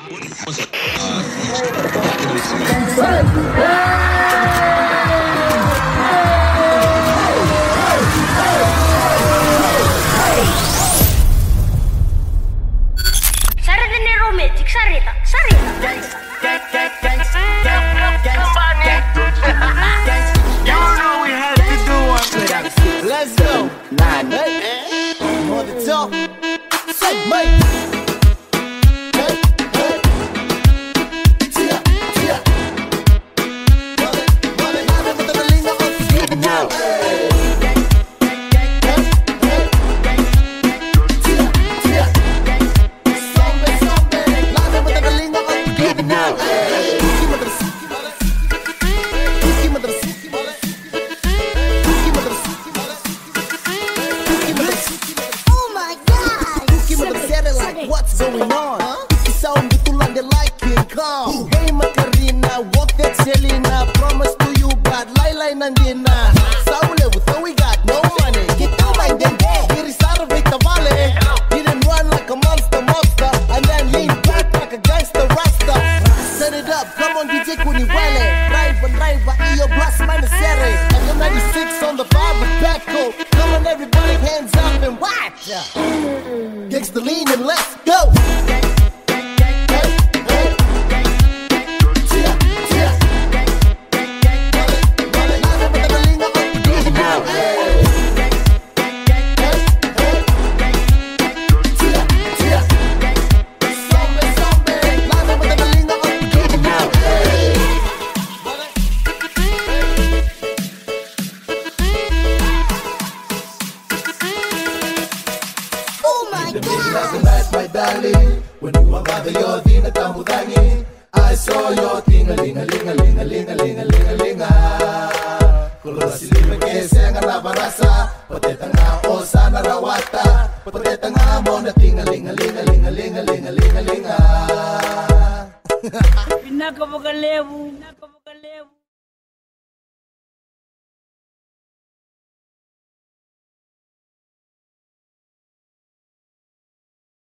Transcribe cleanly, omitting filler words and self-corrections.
Let's go. Nine, eight. On the top. Say, mate. What's going on? Sound itu landai like King Kong. Hey Macarena, walk that Selena. Promise to you bad, lie Nandina. Saule with all we got, no money. Get to my den day. Here is out of it, valley. Didn't run like a monster, and then lean back like a gangster rasta. Set it up, come on DJ Kuniwale. Drive, iyo blast minus series. And the 96 on the 5 with Packo. Come on everybody, hands up and watch. Gangsta lean and let's go. Last night, my darling, when you were by your thing at Tamudangi, I saw your ting-a-ling-a-ling-a-ling-a-ling-a-ling-a-ling-a-ling-a. Kulosilima keseng na barasa, patetanga osana rawata, patetanga mo na ting-a-ling-a-ling-a-ling-a-ling-a-ling-a-ling-a-ling-a. Pinakapagalevo.